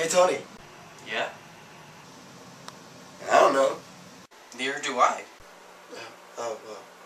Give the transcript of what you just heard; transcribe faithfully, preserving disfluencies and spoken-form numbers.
Hey, Tony. Yeah? I don't know. Neither do I. Oh, oh well.